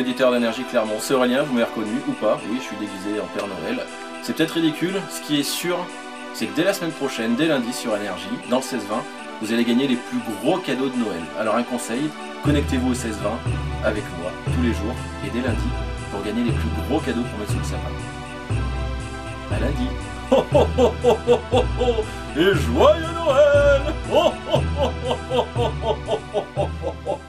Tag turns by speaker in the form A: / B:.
A: l'éditeur d'énergie Clermont. C'est Aurélien, vous m'avez reconnu ou pas? Oui, je suis déguisé en Père Noël. C'est peut-être ridicule, ce qui est sûr, c'est que dès la semaine prochaine, dès lundi sur Énergie, dans le 16-20, vous allez gagner les plus gros cadeaux de Noël. Alors un conseil, connectez-vous au 16-20 avec moi tous les jours et dès lundi pour gagner les plus gros cadeaux pour mettre sous le sapin. À lundi. Ho, ho, ho, ho, ho, ho, ho. Et joyeux Noël. Ho, ho, ho, ho, ho, ho, ho, ho, ho.